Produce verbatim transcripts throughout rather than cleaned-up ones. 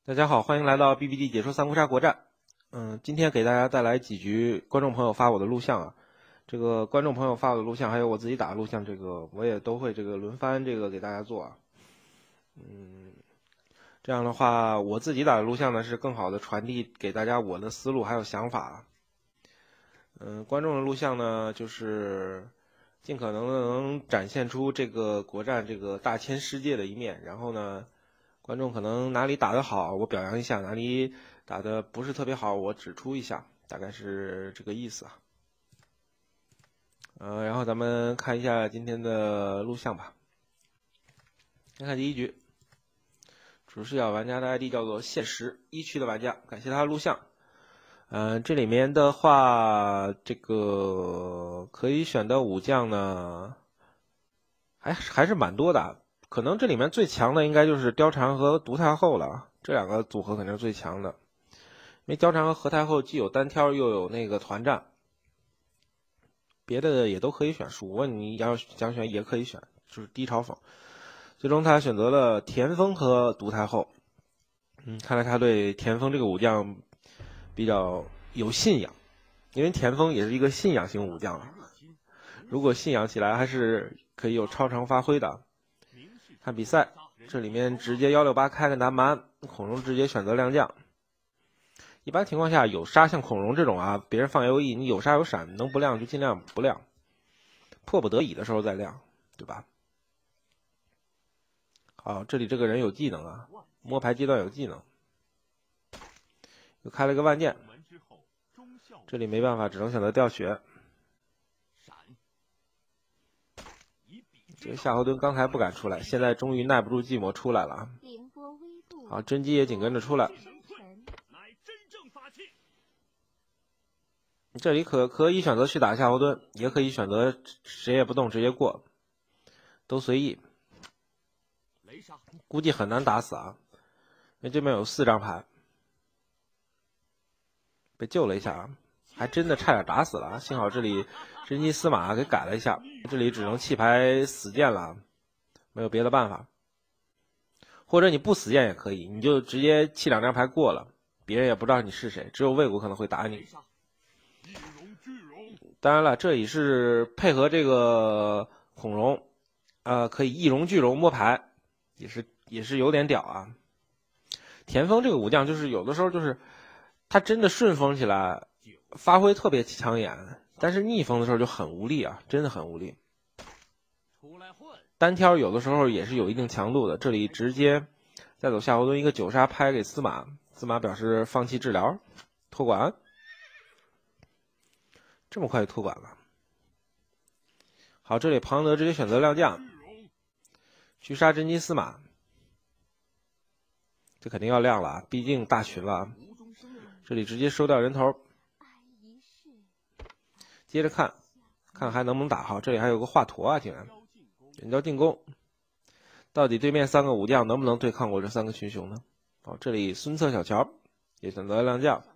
大家好，欢迎来到 B B D 解说三国杀国战。嗯，今天给大家带来几局观众朋友发我的录像啊。这个观众朋友发我的录像，还有我自己打的录像，这个我也都会这个轮番这个给大家做啊。嗯，这样的话，我自己打的录像呢是更好的传递给大家我的思路还有想法。嗯，观众的录像呢就是尽可能的能展现出这个国战这个大千世界的一面，然后呢。观众可能哪里打得好，我表扬一下；哪里打得不是特别好，我指出一下，大概是这个意思啊。呃，然后咱们看一下今天的录像吧。先看第一局，主视角玩家的 I D 叫做现实一区的玩家，感谢他的录像。嗯、呃，这里面的话，这个可以选的武将呢，还还是蛮多的。可能这里面最强的应该就是貂蝉和独太后了，这两个组合肯定是最强的。因为貂蝉和何太后既有单挑又有那个团战，别的也都可以选，蜀国你要想选也可以选，就是低嘲讽。最终他选择了田丰和独太后，嗯，看来他对田丰这个武将比较有信仰，因为田丰也是一个信仰型武将，如果信仰起来还是可以有超常发挥的。看比赛，这里面直接一六八开个南蛮，孔融直接选择亮将。一般情况下有杀像孔融这种啊，别人放 A O E 你有杀有闪，能不亮就尽量不亮，迫不得已的时候再亮，对吧？好，这里这个人有技能啊，摸牌阶段有技能，又开了个万箭，这里没办法，只能选择掉血。这个夏侯惇刚才不敢出来，现在终于耐不住寂寞出来了。好，甄姬也紧跟着出来。这里可可以选择去打夏侯惇，也可以选择谁也不动直接过，都随意。估计很难打死啊，因为这边有四张牌，被救了一下啊，还真的差点打死了，幸好这里甄姬司马给改了一下，这里只能弃牌死谏了，没有别的办法。或者你不死谏也可以，你就直接弃两张牌过了，别人也不知道你是谁，只有魏国可能会打你。当然了，这里是配合这个孔融，呃，可以一荣俱荣摸牌，也是也是有点屌啊。田丰这个武将就是有的时候就是他真的顺风起来，发挥特别抢眼。但是逆风的时候就很无力啊，真的很无力。单挑有的时候也是有一定强度的，这里直接再走夏侯惇一个九杀拍给司马，司马表示放弃治疗，托管。这么快就托管了。好，这里庞德直接选择亮将，去杀甄姬司马，这肯定要亮了啊，毕竟大群了。这里直接收掉人头。接着看，看还能不能打好。这里还有个华佗啊，竟然远交进攻，到底对面三个武将能不能对抗过这三个群雄呢？好，这里孙策小乔也选择了亮将。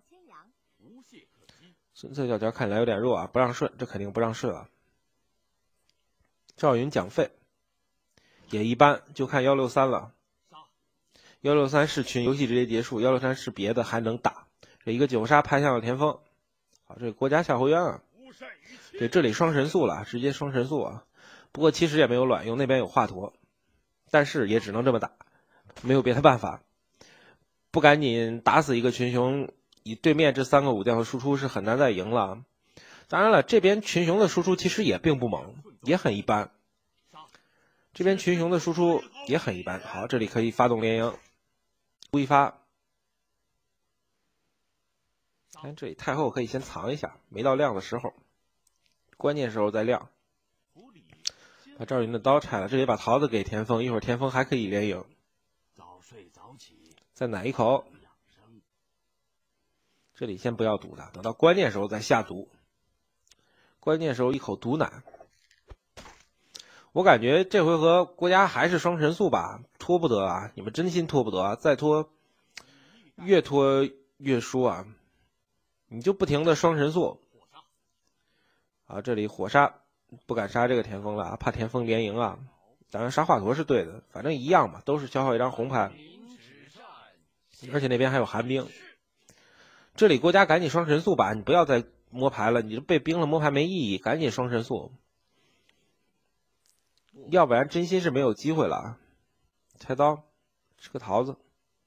孙策小乔看起来有点弱啊，不让顺，这肯定不让顺啊。赵云蒋费也一般，就看一六三了。一六三是群，游戏直接结束；一六三是别的还能打。这一个九杀拍向了田丰。好，这个国家夏侯渊啊。对，这里双神速了，直接双神速啊！不过其实也没有卵用，那边有华佗，但是也只能这么打，没有别的办法。不赶紧打死一个群雄，以对面这三个武将的输出是很难再赢了。当然了，这边群雄的输出其实也并不猛，也很一般。这边群雄的输出也很一般。好，这里可以发动连营，故意发。看这里太后可以先藏一下，没到亮的时候。关键时候再亮，把赵云的刀拆了，这里把桃子给田丰，一会儿田丰还可以连赢，再奶一口，这里先不要毒他，等到关键时候再下毒，关键时候一口毒奶。我感觉这回合国家还是双神速吧，拖不得啊，你们真心拖不得啊，再拖越拖越输啊，你就不停的双神速。啊，这里火杀不敢杀这个田丰了啊，怕田丰连赢啊。当然杀华佗是对的，反正一样嘛，都是消耗一张红牌。 而且那边还有寒冰。这里国家赶紧双神速吧，你不要再摸牌了，你被冰了摸牌没意义，赶紧双神速，要不然真心是没有机会了。菜刀，吃个桃子。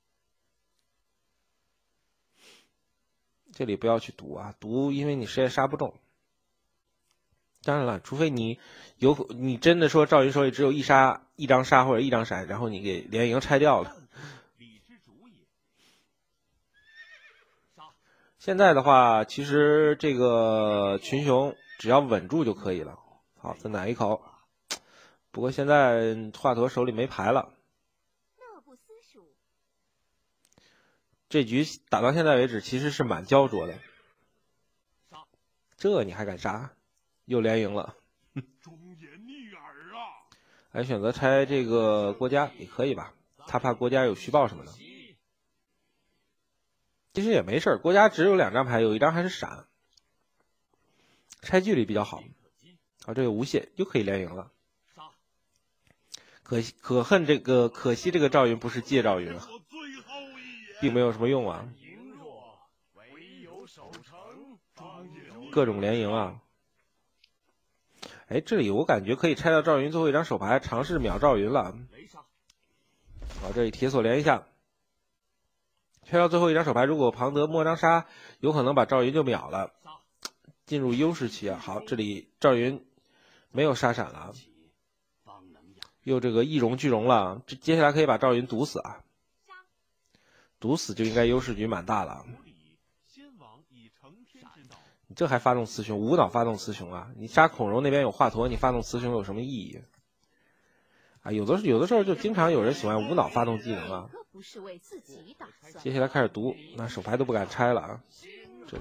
这里不要去赌啊，赌因为你谁也杀不中。当然了，除非你有你真的说赵云手里只有一杀一张杀或者一张闪，然后你给连营拆掉了。现在的话，其实这个群雄只要稳住就可以了。好，再奶一口。不过现在华佗手里没牌了。这局打到现在为止，其实是蛮焦灼的。这你还敢杀？又连赢了。还选择拆这个郭嘉也可以吧？他怕郭嘉有虚报什么的。其实也没事，郭嘉只有两张牌，有一张还是闪，拆距离比较好。好，这个无懈又可以连赢了。可可恨这个可惜这个赵云不是借赵云啊。并没有什么用啊，各种连赢啊！哎，这里我感觉可以拆掉赵云最后一张手牌，尝试秒赵云了。好，这里铁锁连一下，拆掉最后一张手牌。如果庞德摸张杀，有可能把赵云就秒了，进入优势期啊。好，这里赵云没有杀闪了，又这个一荣俱荣了，这接下来可以把赵云毒死啊。毒死就应该优势局蛮大了。你这还发动雌雄，无脑发动雌雄啊！你杀孔融那边有华佗，你发动雌雄有什么意义啊？有的有的时候就经常有人喜欢无脑发动技能啊。接下来开始毒，那手牌都不敢拆了啊。这里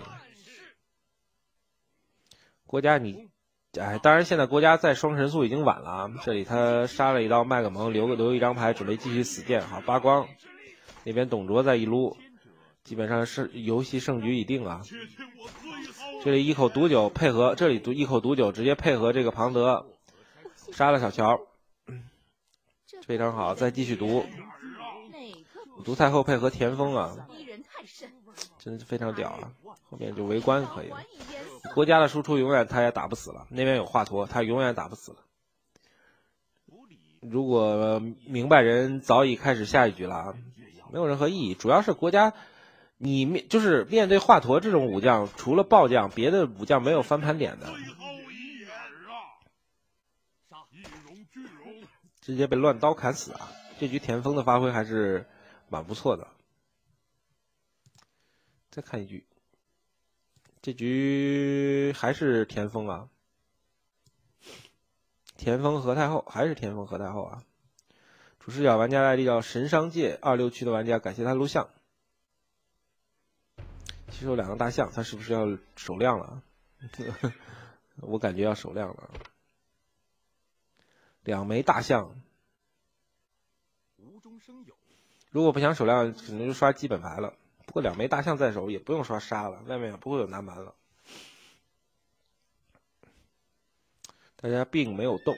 郭嘉你，哎，当然现在郭嘉在双神速已经晚了啊。这里他杀了一刀麦克蒙，留个留一张牌，准备继续死谏。好，扒光。那边董卓在一撸，基本上是游戏胜局已定啊。这里一口毒酒配合，这里毒一口毒酒直接配合这个庞德，杀了小乔，非常好。再继续毒，毒太后配合田丰啊，真是非常屌啊！后面就围观可以了。国家的输出永远他也打不死了，那边有华佗，他永远打不死了。如果明白人早已开始下一局了啊。没有任何意义，主要是国家，你面就是面对华佗这种武将，除了爆将，别的武将没有翻盘点的，直接被乱刀砍死啊！这局田丰的发挥还是蛮不错的。再看一局，这局还是田丰啊，田丰何太后还是田丰何太后啊。主视角玩家的 I D 叫神商界二六区的玩家，感谢他录像。其实有两个大象，他是不是要手亮了？我感觉要手亮了。两枚大象，如果不想手亮，可能就刷基本牌了。不过两枚大象在手，也不用刷杀了，外面也不会有南蛮了。大家并没有动。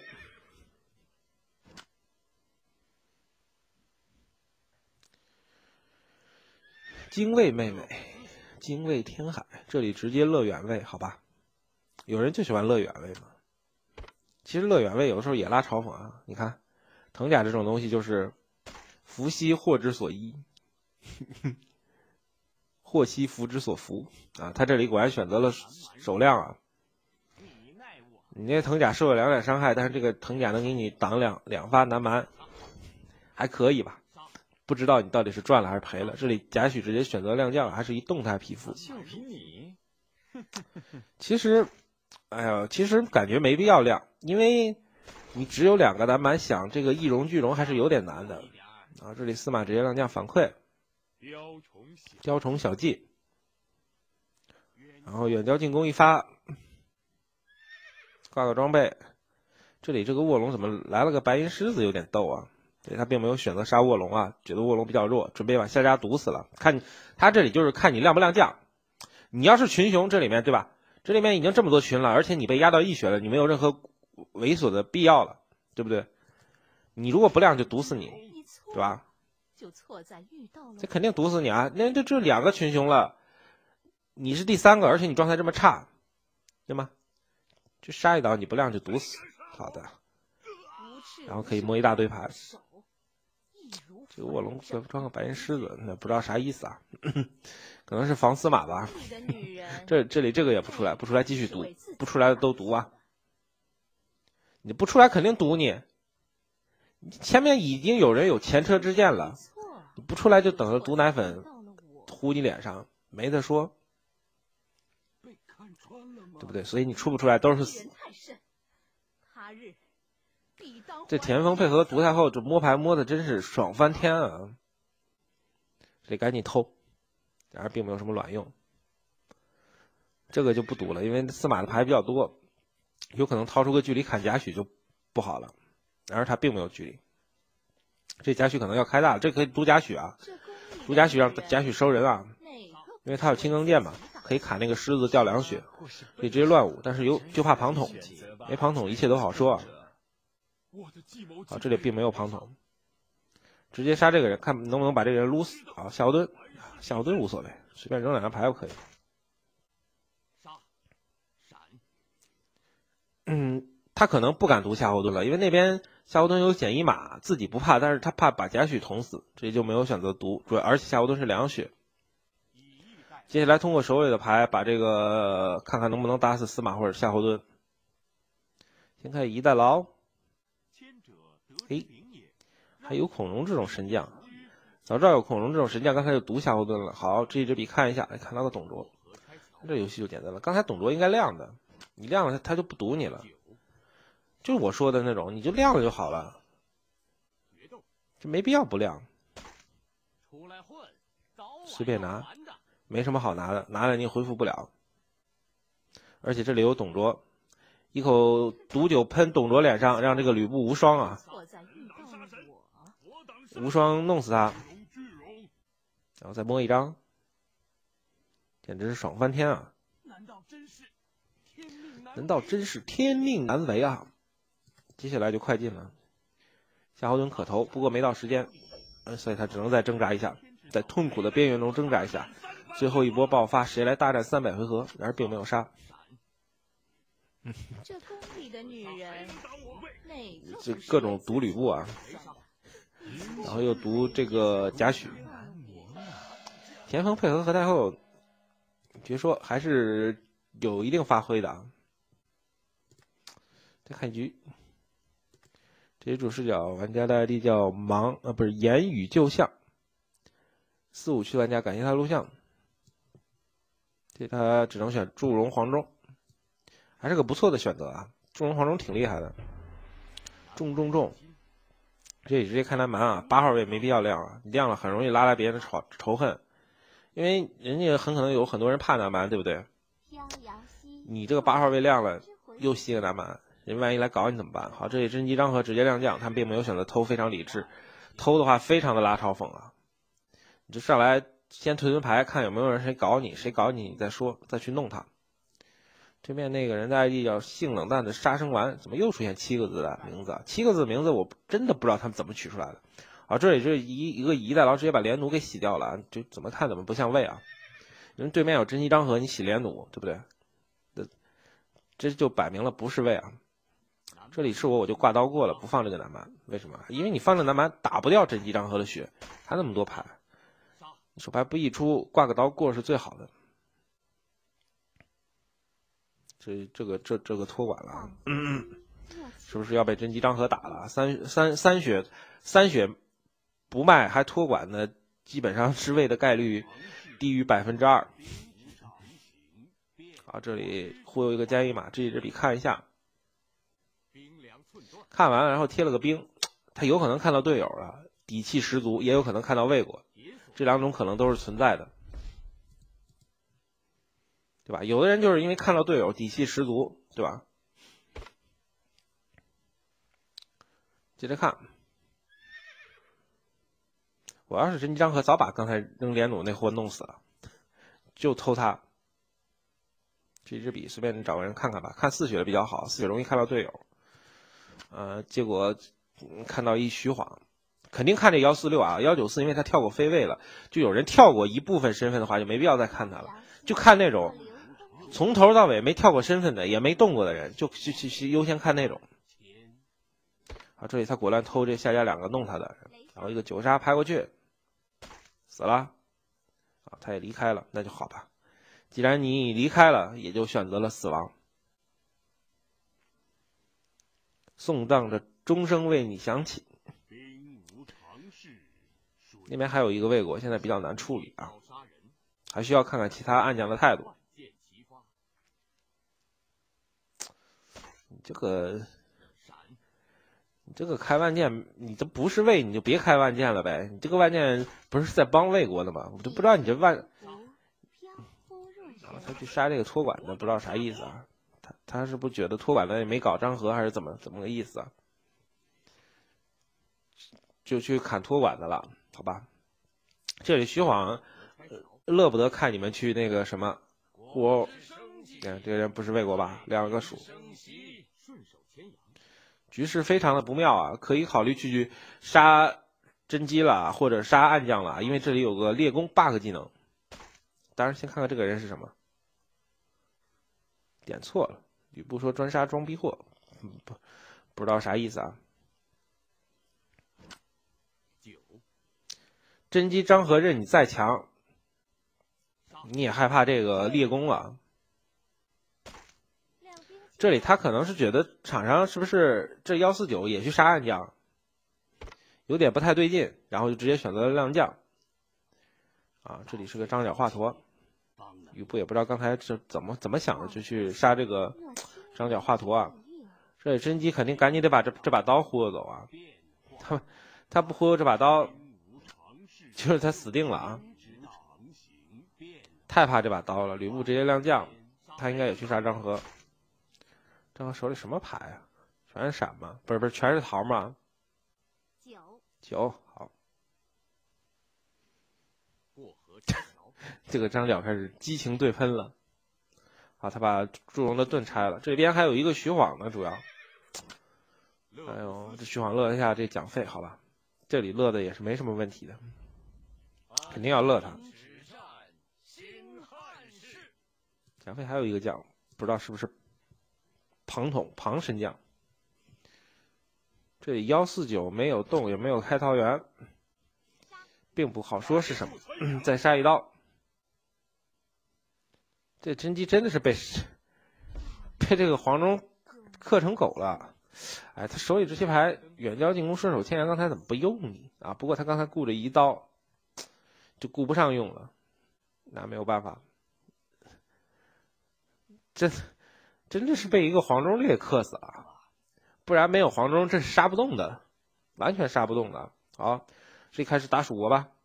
精卫妹妹，精卫天海，这里直接乐远位，好吧？有人就喜欢乐远位嘛。其实乐远位有的时候也拉嘲讽啊。你看，藤甲这种东西就是伏羲祸之所依，祸兮福之所伏啊。他这里果然选择了手亮啊。你那藤甲受了两点伤害，但是这个藤甲能给你挡两两发南蛮，还可以吧？不知道你到底是赚了还是赔了。这里贾诩直接选择亮将，还是一动态皮肤。其实，哎呀，其实感觉没必要亮，因为你只有两个南蛮，想这个一荣俱荣还是有点难的啊。这里司马直接亮将反馈，雕虫小技，然后远交近攻一发，挂个装备。这里这个卧龙怎么来了个白银狮子，有点逗啊。对，他并没有选择杀卧龙啊，觉得卧龙比较弱，准备把夏家毒死了。看他这里就是看你亮不亮将。你要是群雄，这里面对吧？这里面已经这么多群了，而且你被压到一血了，你没有任何猥琐的必要了，对不对？你如果不亮就毒死你，对吧？ 就错在遇到了这肯定毒死你啊！那这这两个群雄了，你是第三个，而且你状态这么差，对吗？就杀一刀你不亮就毒死。好的，然后可以摸一大堆牌。这个卧龙装个白银狮子，那不知道啥意思啊？可能是防司马吧。这这里这个也不出来，不出来继续毒，不出来的都毒啊！你不出来肯定毒你，前面已经有人有前车之鉴了，你不出来就等着毒奶粉糊你脸上，没得说，对不对？所以你出不出来都是死。这田丰配合毒太后，这摸牌摸的真是爽翻天啊！得赶紧偷，然而并没有什么卵用。这个就不赌了，因为司马的牌比较多，有可能掏出个距离砍贾诩就不好了。然而他并没有距离，这贾诩可能要开大了，这可以毒贾诩啊，毒贾诩让贾诩收人啊，因为他有青更剑嘛，可以砍那个狮子掉两血，可以直接乱舞，但是有就怕庞统，没庞统一切都好说啊。好，这里并没有庞统，直接杀这个人，看能不能把这个人撸死。好，夏侯惇，夏侯惇无所谓，随便扔两张牌就可以。嗯，他可能不敢毒夏侯惇了，因为那边夏侯惇有减一马，自己不怕，但是他怕把贾诩捅死，这就没有选择毒。主要而且夏侯惇是两血。接下来通过首尾的牌，把这个看看能不能打死司马或者夏侯惇。先看一代劳。诶，还有孔融这种神将，早知道有孔融这种神将，刚才就毒夏侯惇了。好，这一支笔看一下，看到个董卓，这游戏就简单了。刚才董卓应该亮的，你亮了他就不毒你了，就是我说的那种，你就亮了就好了，这没必要不亮。随便拿，没什么好拿的，拿了你恢复不了。而且这里有董卓，一口毒酒喷董卓脸上，让这个吕布无双啊！无双弄死他，然后再摸一张，简直是爽翻天啊！难道真是天命难违啊？接下来就快进了，夏侯惇可投，不过没到时间，所以他只能再挣扎一下，在痛苦的边缘中挣扎一下，最后一波爆发，谁来大战三百回合？然而并没有杀。 这宫里的女人， 这各种毒吕布啊，然后又毒这个贾诩。田丰配合何太后，别说还是有一定发挥的啊。再看一局，这些主视角玩家的 I D 叫盲啊，不是言语旧相。四五区玩家感谢他录像，这他只能选祝融黄忠。还是个不错的选择啊，祝融黄忠挺厉害的，重重重，这里直接开蓝蛮啊，八号位没必要亮啊，你亮了很容易拉来别人的仇仇恨，因为人家很可能有很多人怕南蛮，对不对？你这个八号位亮了，又吸个南蛮，人万一来搞你怎么办？好，这里真机张合直接亮将，他们并没有选择偷，非常理智，偷的话非常的拉嘲讽啊，你就上来先推推牌，看有没有人谁搞你，谁搞你你再说，再去弄他。对面那个人的 I D 叫性冷淡的杀生丸，怎么又出现七个字的名字？七个字名字我真的不知道他们怎么取出来的。啊，这里是一一个一代劳直接把连弩给洗掉了，就怎么看怎么不像魏啊？因为对面有真机张合，你洗连弩，对不对？这这就摆明了不是魏啊。这里是我我就挂刀过了，不放这个南蛮，为什么？因为你放这南蛮打不掉真机张合的血，他那么多牌，你手牌不溢出，挂个刀过是最好的。这这个这这个托管了啊，嗯，是不是要被真机张合打了？三三三血三血不卖还托管的，基本上失位的概率低于百分之二。好，这里忽悠一个加一码，这一支笔看一下，看完然后贴了个兵，他有可能看到队友了，底气十足，也有可能看到魏国，这两种可能都是存在的。对吧？有的人就是因为看到队友底气十足，对吧？接着看，我要是真机张合，早把刚才扔连弩那货弄死了，就偷他。这支笔随便找个人看看吧，看四血的比较好，四血容易看到队友。呃，结果、嗯、看到一虚晃， 肯定看这幺四六啊，幺九四因为他跳过飞位了，就有人跳过一部分身份的话，就没必要再看他了，就看那种从头到尾没跳过身份的，也没动过的人，就去去去优先看那种。啊，这里他果断偷这下家两个弄他的，然后一个九杀拍过去，死了。啊，他也离开了，那就好吧。既然你离开了，也就选择了死亡。送葬着钟声为你响起。那边还有一个魏国，现在比较难处理啊，还需要看看其他暗将的态度。你这个，你这个开万箭，你这不是魏，你就别开万箭了呗。你这个万箭不是在帮魏国的吗？我就不知道你这万，啊，他去杀这个托管的，不知道啥意思啊。他他是不觉得托管的也没搞张合，还是怎么怎么个意思啊？就去砍托管的了，好吧？这里徐晃、呃、乐不得看你们去那个什么我，嗯，这个人不是魏国吧？两个蜀，局势非常的不妙啊，可以考虑去杀甄姬了，或者杀暗将了，因为这里有个列弓 bug 技能。当然，先看看这个人是什么。点错了，吕布说专杀装逼货，嗯、不不知道啥意思啊。甄姬张合任你再强，你也害怕这个列弓了。这里他可能是觉得场上是不是这幺四九也去杀暗将，有点不太对劲，然后就直接选择了亮将。啊，这里是个张角华佗，吕布也不知道刚才是怎么怎么想的，就去杀这个张角华佗啊。这里甄姬肯定赶紧得把这这把刀忽悠走啊，他他不忽悠这把刀。就是他死定了啊！太怕这把刀了。吕布直接亮将，他应该也去杀张合。张合手里什么牌啊？全是闪吗？不是不是，全是桃吗？九九好。这个张角开始激情对喷了。好，他把祝融的盾拆了。这边还有一个徐晃呢，主要。哎呦，这徐晃乐一下这奖费，好吧？这里乐的也是没什么问题的。肯定要乐他。奖费还有一个将，不知道是不是庞统庞神将。这里幺四九没有动，也没有开桃园，并不好说是什么。嗯、再杀一刀。这甄姬真的是被被这个黄忠克成狗了。哎，他手里这些牌远交近攻顺手牵羊，刚才怎么不用你啊？不过他刚才顾着一刀。就顾不上用了，那没有办法，真真的是被一个黄忠烈克死了，不然没有黄忠这是杀不动的，完全杀不动的。好，这里开始打蜀国吧，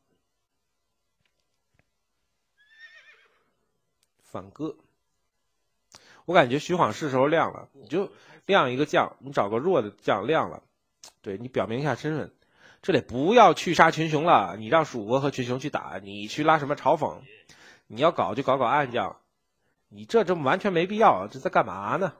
反戈。我感觉徐晃是时候亮了，你就亮一个将，你找个弱的将亮了，对你表明一下身份。这里不要去杀群雄了，你让蜀国和群雄去打，你去拉什么嘲讽？你要搞就搞搞暗将，你这这完全没必要，这在干嘛呢？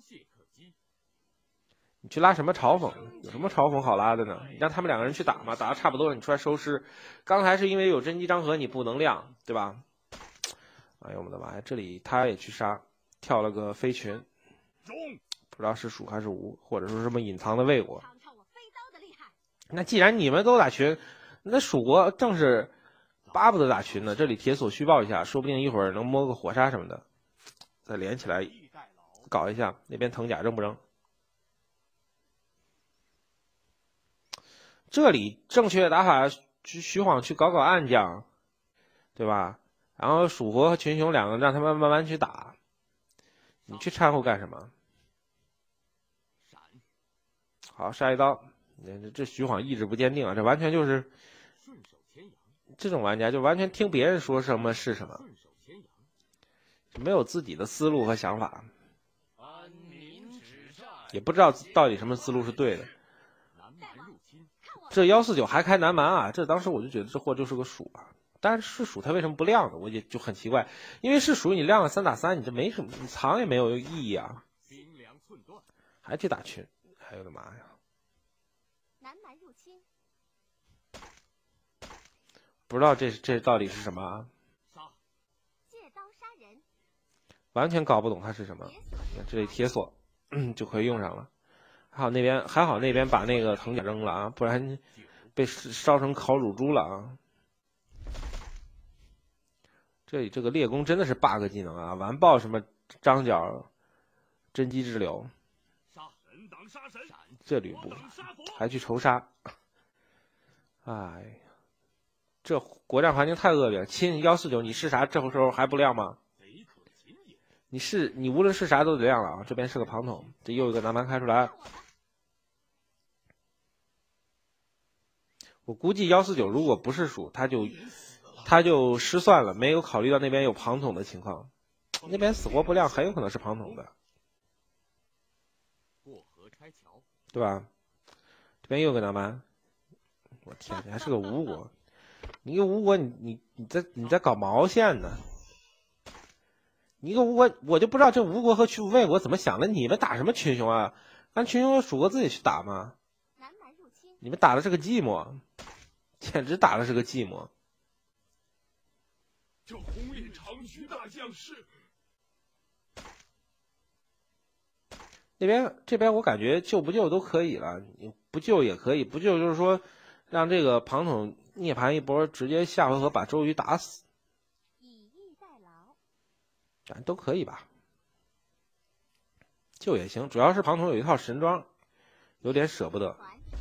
你去拉什么嘲讽？有什么嘲讽好拉的呢？你让他们两个人去打嘛，打的差不多了，你出来收尸。刚才是因为有甄姬张合，你不能亮，对吧？哎呦我的妈呀！这里他也去杀，跳了个飞群，不知道是蜀还是吴，或者说什么隐藏的魏国。那既然你们都打群，那蜀国正是巴不得打群呢。这里铁索虚报一下，说不定一会儿能摸个火杀什么的，再连起来搞一下。那边藤甲扔不扔？这里正确的打法，徐徐晃去搞搞暗将，对吧？然后蜀国和群雄两个让他们慢慢去打，你去掺和干什么？好，杀一刀。这徐晃意志不坚定啊，这完全就是这种玩家，就完全听别人说什么是什么，没有自己的思路和想法，也不知道到底什么思路是对的。这幺四九还开南蛮啊，这当时我就觉得这货就是个蜀啊，但是是蜀他为什么不亮呢？我也就很奇怪，因为是蜀你亮了三打三，你这没什么，你藏也没有意义啊，还去打群，哎呦我的妈呀！ 南蛮入侵， 不知道这这到底是什么啊？ 借刀杀人， 完全搞不懂它是什么。这里铁锁就可以用上了。还好那边还好那边把那个藤甲扔了啊，不然被烧成烤乳猪了啊。这里这个猎弓真的是 bug 技能啊，完爆什么张角、真机之流。这吕布还去仇杀，哎，这国战环境太恶劣了。亲幺四九，你是啥？这时候还不亮吗？你是你无论是啥都得亮了啊！这边是个庞统，这又一个南蛮开出来。我估计幺四九如果不是蜀，他就他就失算了，没有考虑到那边有庞统的情况。那边死活不亮，很有可能是庞统的。对吧？这边又有个南蛮，我天，你还是个吴国，你一个吴国，你你你在你在搞毛线呢？你一个吴国，我就不知道这吴国和去魏国怎么想的？你们打什么群雄啊？按群雄蜀国自己去打吗？你们打的是个寂寞，简直打的是个寂寞。 这红脸长须大将士。 那边这边我感觉救不救都可以了，你不救也可以，不救就是说让这个庞统涅槃一波，直接下回合把周瑜打死， 以逸待劳， 咱都可以吧，救也行，主要是庞统有一套神装，有点舍不得。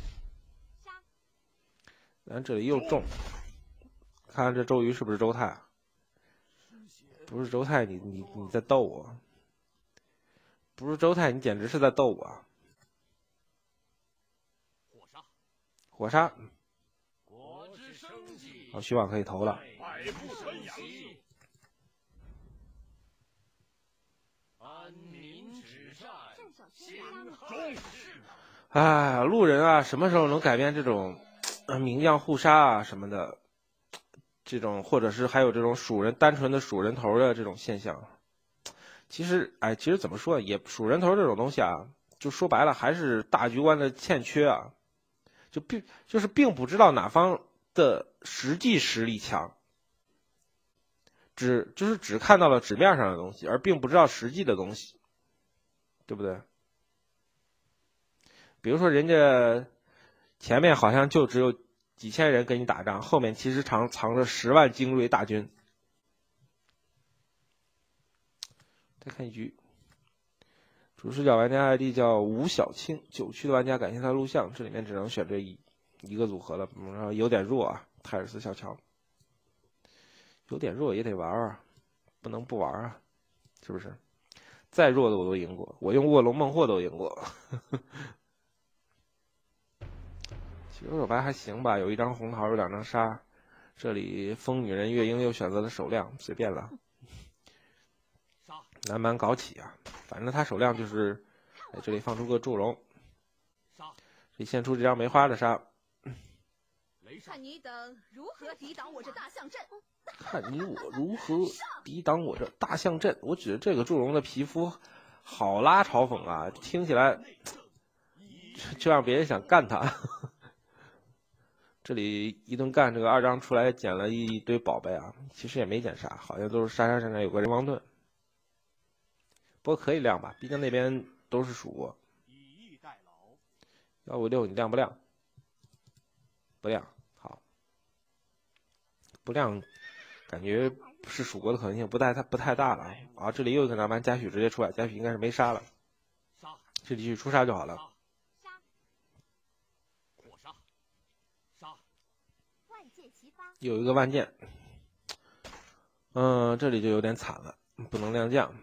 咱这里又中，看看这周瑜是不是周泰？不是周泰，你你你在逗我。不是周泰，你简直是在逗我！ 火杀， 火杀， 国之生计， 好，虚网可以投了。 百步穿杨，安民止战，兴汉室。 哎，路人啊，什么时候能改变这种呃名将互杀啊什么的，这种或者是还有这种蜀人单纯的蜀人头的这种现象？其实，哎，其实怎么说，也蜀人头这种东西啊，就说白了还是大局观的欠缺啊，就并就是并不知道哪方的实际实力强，只就是只看到了纸面上的东西，而并不知道实际的东西，对不对？比如说人家前面好像就只有几千人跟你打仗，后面其实藏藏着十万精锐大军。再看一局，主视角玩家 I D 叫吴小青，九区的玩家感谢他录像，这里面只能选这一一个组合了，嗯，有点弱啊，泰尔斯小乔，有点弱也得玩啊，不能不玩啊，是不是？再弱的我都赢过，我用卧龙梦惑都赢过。其实手牌还行吧，有一张红桃，有两张杀，这里疯女人月英又选择了手亮，随便了。南蛮搞起啊，反正他手亮就是，哎，这里放出个祝融，这里献出这张梅花的杀。 看你等如何抵挡我这大象阵！ 看你我如何抵挡我这大象阵！我觉得这个祝融的皮肤好拉嘲讽啊，听起来就让别人想干他。这里一顿干，这个二张出来捡了一堆宝贝啊，其实也没捡啥，好像都是杀杀闪闪有个人王盾。不过可以亮吧，毕竟那边都是蜀国。幺五六你亮不亮？不亮，好，不亮，感觉是蜀国的可能性不太不太大了啊！这里又一个南蛮嘉许直接出来，嘉许应该是没杀了，这里去出杀就好了。有一个万箭，嗯，这里就有点惨了，不能亮将。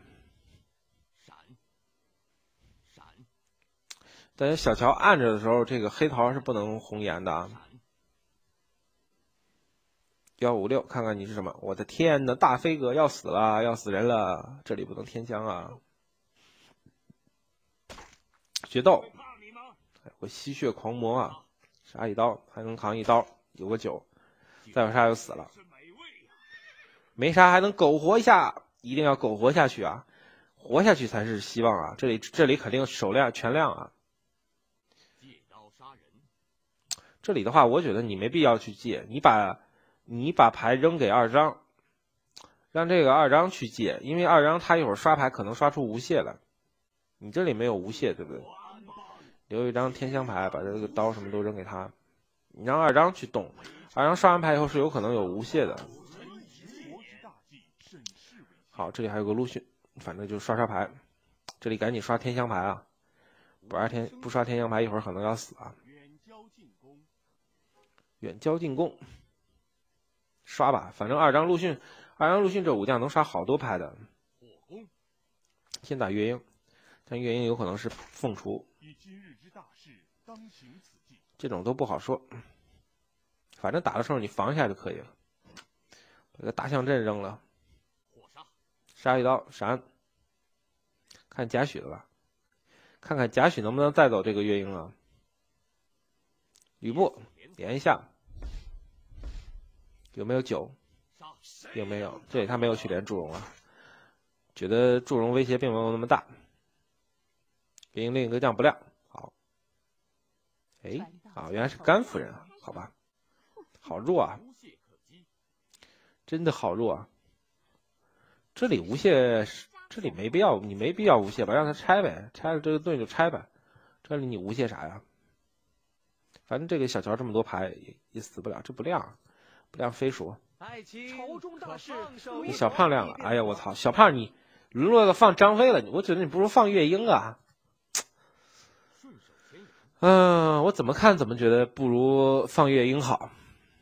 但是小乔按着的时候，这个黑桃是不能红颜的啊。幺五六，看看你是什么？我的天呐，大飞哥要死了，要死人了！这里不能天枪啊。决斗，我吸血狂魔啊，杀一刀还能扛一刀，有个九，再有杀就死了。没杀还能苟活一下，一定要苟活下去啊！活下去才是希望啊！这里这里肯定手亮全亮啊。这里的话，我觉得你没必要去借，你把你把牌扔给二张，让这个二张去借，因为二张他一会儿刷牌可能刷出无懈来，你这里没有无懈，对不对？留一张天香牌，把这个刀什么都扔给他，你让二张去动，二张刷完牌以后是有可能有无懈的。好，这里还有个陆逊，反正就刷刷牌，这里赶紧刷天香牌啊，不然天不刷天香牌一会儿可能要死啊。远交近攻，刷吧，反正二张陆逊，二张陆逊这武将能刷好多牌的。先打月鹰，但月鹰有可能是凤雏，这种都不好说。反正打的时候你防一下就可以了。把个大象阵扔了，杀一刀闪，看贾诩的吧，看看贾诩能不能带走这个月鹰啊。吕布连一下，有没有九？有没有？这里他没有去连祝融了，觉得祝融威胁并没有那么大。月鹰另一个将不亮，好。哎，啊，原来是甘夫人啊，好吧，好弱啊，真的好弱啊。这里无懈，这里没必要，你没必要无懈吧，让他拆呗，拆了这个盾就拆呗。这里你无懈啥呀？反正这个小乔这么多牌也也死不了，这不亮，不亮飞鼠。你小胖亮了，哎呀我操，小胖你沦落到放张飞了，我觉得你不如放月鹰啊。嗯、呃，我怎么看怎么觉得不如放月鹰好。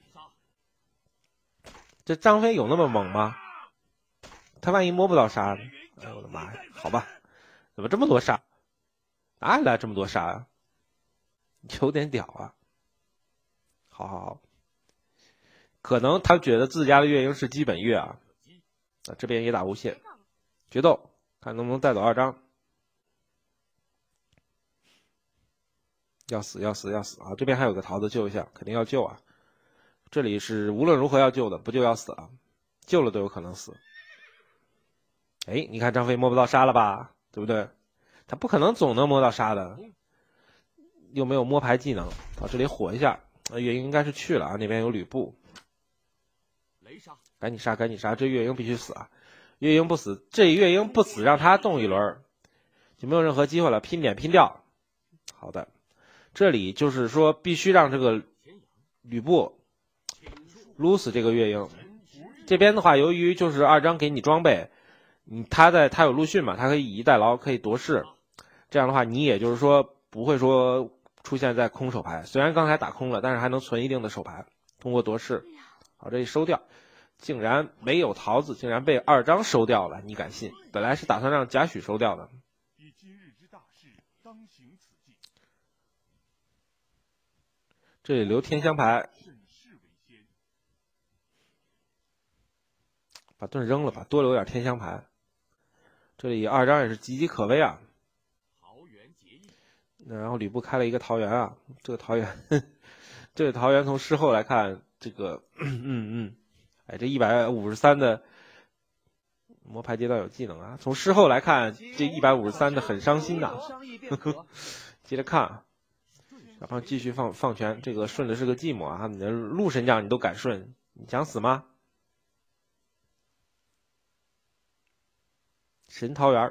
这张飞有那么猛吗？他万一摸不到杀呢？哎我的妈呀，好吧，怎么这么多杀？哪里来这么多杀啊？有点屌啊！好好好，可能他觉得自家的月鹰是基本月啊。啊，这边也打无懈，决斗，看能不能带走二张。要死要死要死啊！这边还有个桃子救一下，肯定要救啊。这里是无论如何要救的，不救要死了，救了都有可能死。哎，你看张飞摸不到杀了吧？对不对？他不可能总能摸到杀的，又没有摸牌技能。到这里火一下，月鹰应该是去了啊。那边有吕布，赶紧杀，赶紧杀！这月鹰必须死啊！月鹰不死，这月鹰不死，让他动一轮就没有任何机会了。拼点拼掉，好的。这里就是说必须让这个吕布撸死这个月鹰。这边的话，由于就是二张给你装备。你他在他有陆逊嘛，他可以以逸待劳，可以夺势。这样的话，你也就是说不会说出现在空手牌。虽然刚才打空了，但是还能存一定的手牌，通过夺势。好，这一收掉，竟然没有桃子，竟然被二张收掉了，你敢信？本来是打算让贾诩收掉的。这里留天香牌。把盾扔了吧，多留点天香牌。这里二张也是岌岌可危啊。然后吕布开了一个桃园啊，这个桃园，呵呵这个桃园从事后来看，这个，嗯嗯，哎，这一百五十三的摸牌阶段有技能啊。从事后来看，这一百五十三的很伤心呐、啊。接着看，小胖继续放放权，这个顺的是个寂寞啊，你的陆神将你都敢顺，你想死吗？神桃园，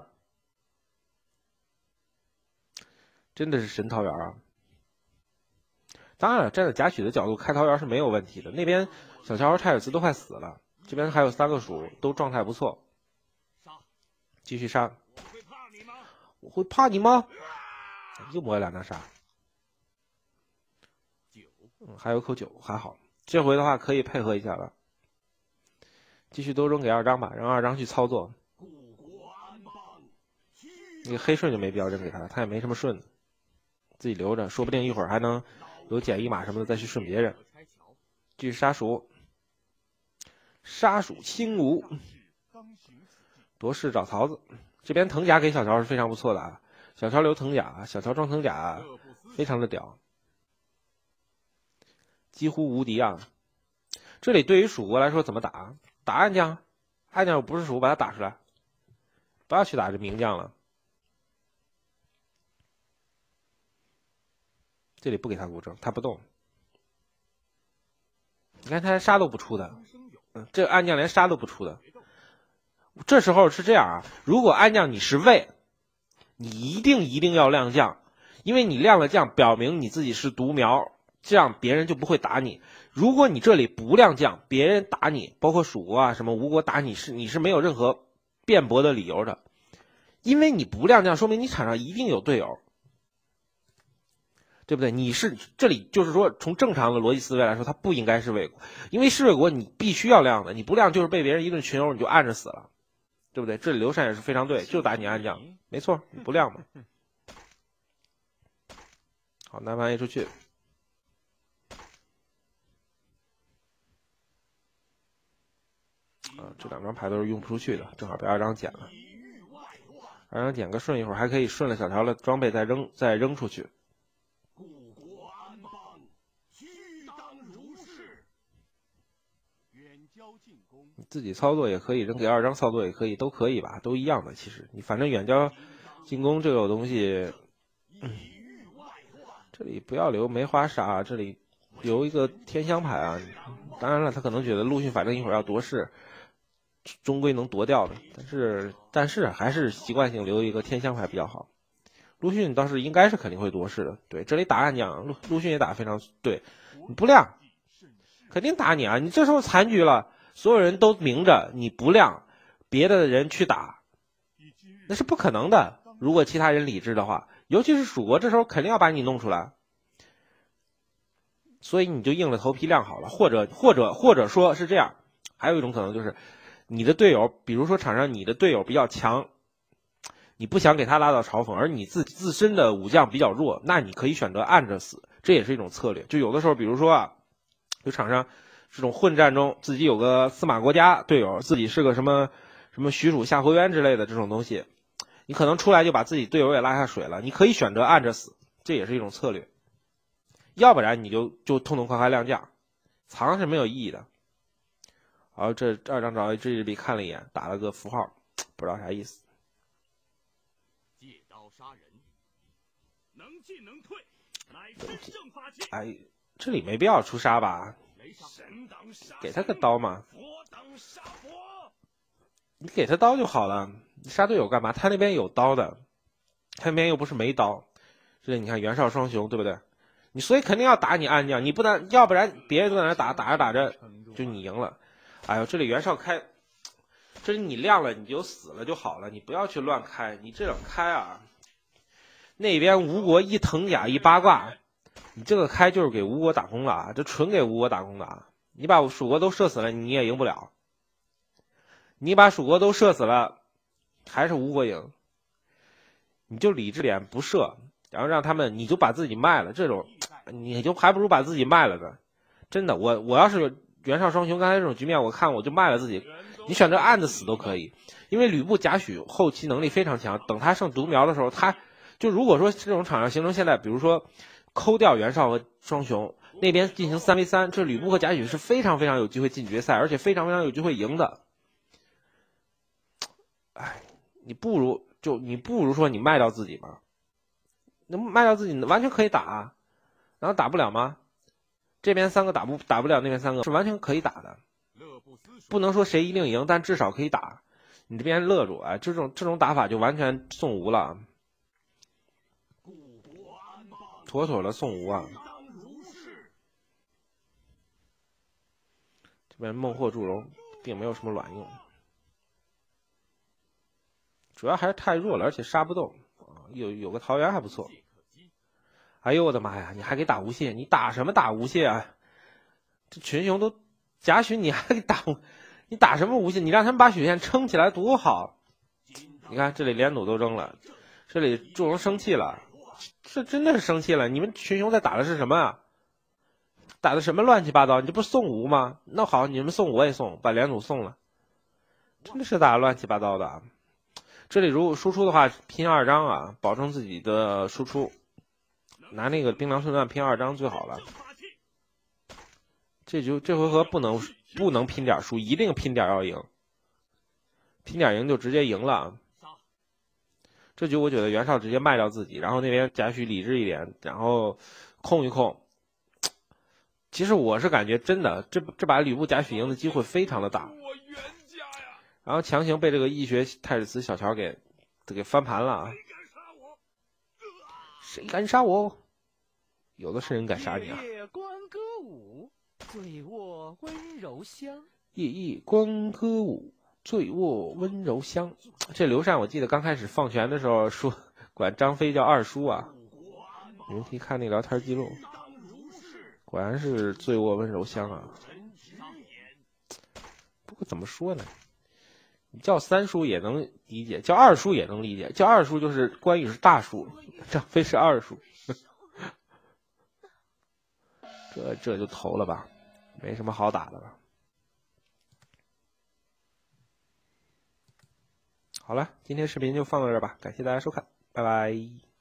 真的是神桃园啊！当然了，站在贾诩的角度开桃园是没有问题的。那边小乔和泰尔斯都快死了，这边还有三个鼠，都状态不错。继续杀！我会怕你吗？又摸了两张杀。嗯，还有口酒，还好。这回的话可以配合一下了。继续都扔给二张吧，让二张去操作。那个黑顺就没必要扔给他，他也没什么顺的，自己留着，说不定一会儿还能有减一码什么的再去顺别人。继续杀鼠，杀鼠轻舞，夺势找桃子。这边藤甲给小乔是非常不错的啊，小乔留藤甲，小乔装藤甲，非常的屌，几乎无敌啊！这里对于蜀国来说怎么打？打暗将，暗将不是蜀，把他打出来，不要去打这名将了。这里不给他古筝，他不动。 你看他杀都不出的，嗯，这个暗将连杀都不出的。这时候是这样啊，如果暗将你是魏，你一定一定要亮将，因为你亮了将，表明你自己是独苗，这样别人就不会打你。如果你这里不亮将，别人打你，包括蜀国啊什么吴国打你是你是没有任何辩驳的理由的，因为你不亮将，说明你场上一定有队友。对不对？你是这里就是说，从正常的逻辑思维来说，他不应该是魏国，因为是魏国你必须要亮的，你不亮就是被别人一顿群殴，你就按着死了，对不对？这里刘禅也是非常对，就打你暗将，没错，你不亮嘛。好，南蛮一出去，啊，这两张牌都是用不出去的，正好被二张捡了。二张捡个顺，一会儿还可以顺了小条的装备再扔再扔出去。你自己操作也可以，扔给二张操作也可以，都可以吧，都一样的。其实你反正远交进攻这个东西，嗯、这里不要留梅花杀，这里留一个天香牌啊。当然了，他可能觉得陆逊反正一会儿要夺势，终归能夺掉的。但是但是还是习惯性留一个天香牌比较好。陆逊倒是应该是肯定会夺势的。对，这里打暗将，陆陆逊也打得非常对，你不亮。肯定打你啊！你这时候残局了，所有人都明着你不亮，别的人去打，那是不可能的。如果其他人理智的话，尤其是蜀国，这时候肯定要把你弄出来，所以你就硬着头皮亮好了，或者或者或者说是这样，还有一种可能就是你的队友，比如说场上你的队友比较强，你不想给他拉到嘲讽，而你自自身的武将比较弱，那你可以选择按着死，这也是一种策略。就有的时候，比如说啊。就场上这种混战中，自己有个司马国家队友，自己是个什么什么许褚夏侯渊之类的这种东西，你可能出来就把自己队友也拉下水了。你可以选择按着死，这也是一种策略。要不然你就就痛痛快快亮将，藏是没有意义的。好，这二张找这日币看了一眼，打了个符号，不知道啥意思。 借刀杀人，能进能退，乃真正法器。 哎。这里没必要出杀吧，给他个刀嘛，你给他刀就好了，你杀队友干嘛？他那边有刀的，他那边又不是没刀。这里你看袁绍双雄，对不对？你所以肯定要打你暗将，你不能，要不然别人都在那打，打着打着就你赢了。哎呦，这里袁绍开，这里你亮了你就死了就好了，你不要去乱开，你这种开啊，那边吴国一藤甲一八卦。你这个开就是给吴国打工了啊，这纯给吴国打工的啊！你把蜀国都射死了，你也赢不了。你把蜀国都射死了，还是吴国赢。你就理智点，不射，然后让他们，你就把自己卖了。这种，你就还不如把自己卖了呢。真的，我我要是袁绍双雄，刚才这种局面，我看我就卖了自己。你选择按着死都可以，因为吕布贾诩后期能力非常强，等他剩独苗的时候，他就如果说这种场上形成现在，比如说。抠掉袁绍和双雄那边进行三 v 三，这吕布和贾诩是非常非常有机会进决赛，而且非常非常有机会赢的。哎，你不如就你不如说你卖掉自己嘛，那卖掉自己完全可以打，然后打不了吗？这边三个打不打不了，那边三个是完全可以打的，不能说谁一定赢，但至少可以打。你这边勒住，哎，这种这种打法就完全送吴了。妥妥的宋吴啊！这边孟获祝融并没有什么卵用，主要还是太弱了，而且杀不动啊。有有个桃园还不错。哎呦我的妈呀！你还给打无懈？你打什么打无懈啊？这群雄都贾诩，你还给打？你打什么无懈？你让他们把血线撑起来多好！你看这里连弩都扔了，这里祝融生气了。这真的是生气了！你们群雄在打的是什么啊？打的什么乱七八糟？你这不是宋吴吗？那好，你们宋我也送，把连弩送了，真的是打的乱七八糟的。这里如果输出的话，拼二张啊，保证自己的输出，拿那个冰凉寸断拼二张最好了。这就这回合不能不能拼点输，一定拼点要赢，拼点赢就直接赢了。这局我觉得袁绍直接卖掉自己，然后那边贾诩理智一点，然后控一控， 其实我是感觉真的，这这把吕布假许赢的机会非常的大，然后强行被这个义学太史慈小乔给给翻盘了啊！谁敢杀我？有的是人敢杀你啊！ 夜夜观歌舞，醉卧温柔乡。 夜夜观歌舞，醉卧温柔乡。这刘禅我记得刚开始放权的时候说管张飞叫二叔啊，你们可以看那聊天记录。果然是醉卧温柔乡啊！不过怎么说呢？你叫三叔也能理解，叫二叔也能理解。叫二叔就是关羽是大叔，张飞是二叔。这这就投了吧，没什么好打的了。好了，今天视频就放到这儿吧，感谢大家收看，拜拜。